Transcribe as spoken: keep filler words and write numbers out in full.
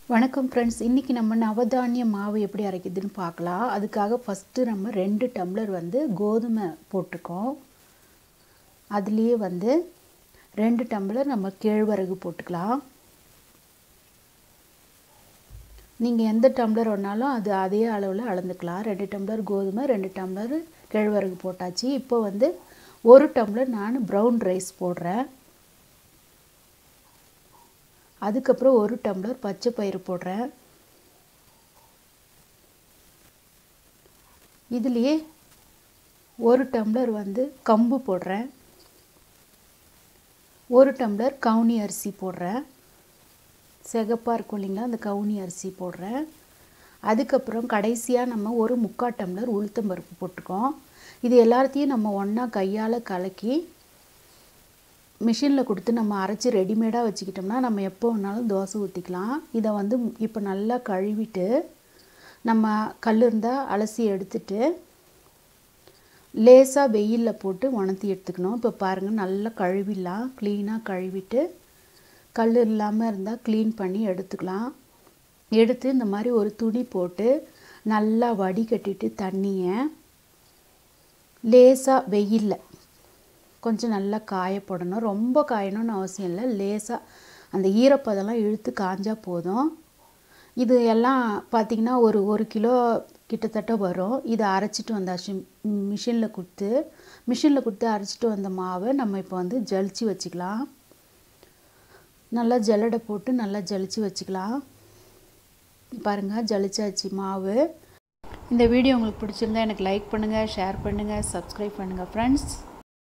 வணக்கம் ஃப்ரெண்ட்ஸ், இன்றைக்கி நம்ம நவதானிய மாவு எப்படி அரைக்குதுன்னு பார்க்கலாம். அதுக்காக ஃபஸ்ட்டு நம்ம ரெண்டு டம்ளர் வந்து கோதுமை போட்டுக்கோம். அதுலேயே வந்து ரெண்டு டம்ளர் நம்ம கேழ்வரகு போட்டுக்கலாம். நீங்கள் எந்த டம்ளர் வேணாலும் அது அதே அளவில் அளந்துக்கலாம். ரெண்டு டம்ளர் கோதுமை, ரெண்டு டம்ளர் கேழ்வரகு போட்டாச்சு. இப்போ வந்து ஒரு டம்ளர் நான் ப்ரௌன் ரைஸ் போடுறேன். அதுக்கப்புறம் ஒரு டம்ளர் பச்சை பயிறு போடுறேன். இதுலேயே ஒரு டம்ளர் வந்து கம்பு போடுறேன். ஒரு டம்ளர் கவுனி அரிசி போடுறேன். சிகப்பாக இருக்கும் இல்லைங்களா, அந்த கவுனி அரிசி போடுறேன். அதுக்கப்புறம் கடைசியாக நம்ம ஒரு முக்கால் டம்ளர் உளுத்தம்பருப்பு போட்டுக்கோம். இது எல்லாத்தையும் நம்ம ஒன்றா கையால் கலக்கி மிஷினில் கொடுத்து நம்ம அரைச்சி ரெடிமேடாக வச்சுக்கிட்டோம்னா நம்ம எப்போ வேணாலும் தோசை ஊற்றிக்கலாம். இதை வந்து இப்போ நல்லா கழுவிட்டு நம்ம கல் இருந்தால் அலசி எடுத்துட்டு லேசாக வெயிலில் போட்டு உணர்த்தி எடுத்துக்கணும். இப்போ பாருங்கள், நல்லா கழுவிடலாம். க்ளீனாக கழுவிட்டு கல் இல்லாமல் இருந்தால் க்ளீன் பண்ணி எடுத்துக்கலாம். எடுத்து இந்த மாதிரி ஒரு துணி போட்டு நல்லா வடிகட்டிட்டு தண்ணியை லேசாக வெயிலில் கொஞ்சம் நல்லா காயப்படணும். ரொம்ப காயணும்னு அவசியம் இல்லை. லேசாக அந்த ஈரப்பதெல்லாம் இழுத்து காஞ்சால் போதும். இது எல்லாம் பார்த்திங்கன்னா ஒரு ஒரு கிலோ கிட்டத்தட்ட வரும். இதை அரைச்சிட்டு வந்தாச்சு மிஷினில் கொடுத்து மிஷினில் கொடுத்து அரைச்சிட்டு வந்த மாவை நம்ம இப்போ வந்து ஜலிச்சு வச்சுக்கலாம். நல்லா ஜல்லடை போட்டு நல்லா ஜலிச்சு வச்சுக்கலாம். பாருங்கள், ஜலிச்சாச்சு மாவு. இந்த வீடியோ உங்களுக்கு பிடிச்சிருந்தா எனக்கு லைக் பண்ணுங்கள், ஷேர் பண்ணுங்கள், சப்ஸ்கிரைப் பண்ணுங்கள் ஃப்ரெண்ட்ஸ்.